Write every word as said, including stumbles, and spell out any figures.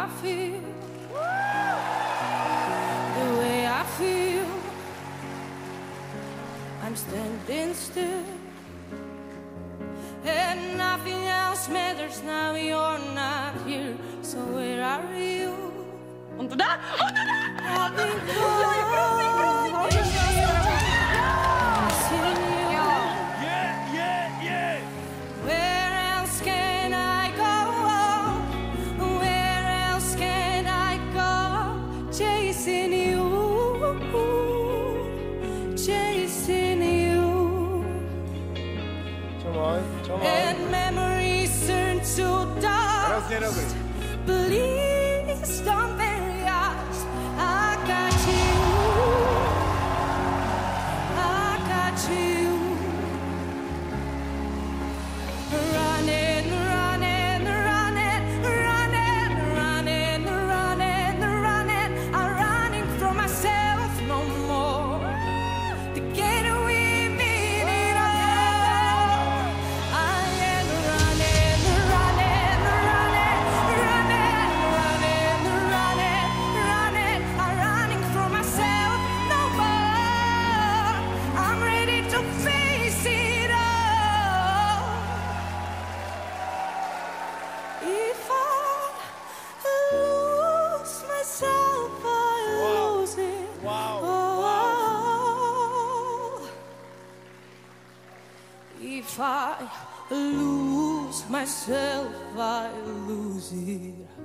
I feel, the way I feel. I'm standing still, and nothing else matters now you're not here. So where are you? Он туда? Он туда! I've been Yeah, yeah, yeah! Where else can I go? Where else can I go? Chasing you, chasing you. Come on, come on. And memories turn to dust. Please don't bury us. I got you, I got you. Running, running, running, running, running, running, running. I'm running from myself no more. To get away with it all. I am running, running, running, running, running, running, running. I'm running from myself no more. I'm ready to face it all. If I lose myself, I Wow. lose it. Wow. Oh. If I lose myself, I lose it.